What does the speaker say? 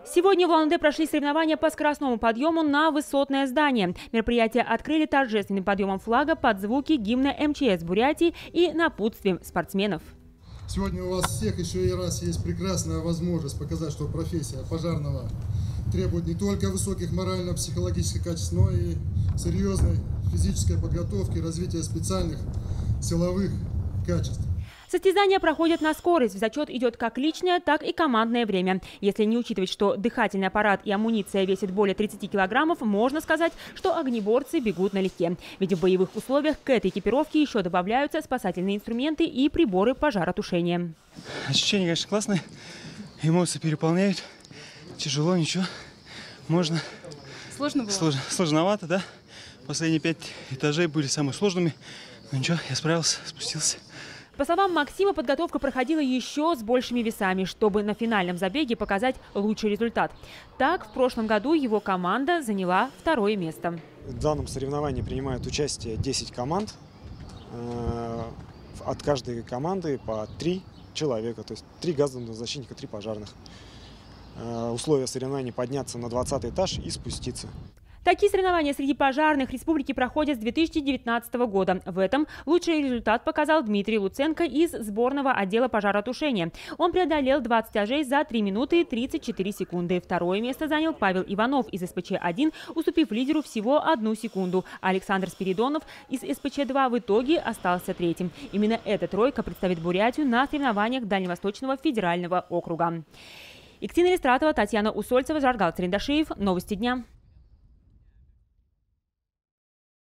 Сегодня в Улан-Удэ прошли соревнования по скоростному подъему на высотное здание. Мероприятие открыли торжественным подъемом флага под звуки гимна МЧС Бурятии и напутствием спортсменов. Сегодня у вас всех еще и раз есть прекрасная возможность показать, что профессия пожарного требует не только высоких морально-психологических качеств, но и серьезной физической подготовки, развития специальных силовых качеств. Состязания проходят на скорость. В зачет идет как личное, так и командное время. Если не учитывать, что дыхательный аппарат и амуниция весят более 30 килограммов, можно сказать, что огнеборцы бегут налегке. Ведь в боевых условиях к этой экипировке еще добавляются спасательные инструменты и приборы пожаротушения. Ощущения, конечно, классные. Эмоции переполняют. Тяжело, ничего. Можно. Сложно было? Сложновато, да. Последние 5 этажей были самыми сложными. Но ничего, я справился, спустился. По словам Максима, подготовка проходила еще с большими весами, чтобы на финальном забеге показать лучший результат. Так, в прошлом году его команда заняла 2-е место. В данном соревновании принимают участие 10 команд. От каждой команды по 3 человека, то есть 3 газовых защитника, 3 пожарных. Условия соревнований — подняться на 20-й этаж и спуститься. Такие соревнования среди пожарных республики проходят с 2019 года. В этом лучший результат показал Дмитрий Луценко из сборного отдела пожаротушения. Он преодолел 20 этажей за 3 минуты 34 секунды. 2-е место занял Павел Иванов из СПЧ-1, уступив лидеру всего 1 секунду. Александр Спиридонов из СПЧ-2 в итоге остался 3-м. Именно эта тройка представит Бурятию на соревнованиях Дальневосточного федерального округа. Екатерина Листратова, Татьяна Усольцева, Жаргал Царендашиев. Новости дня.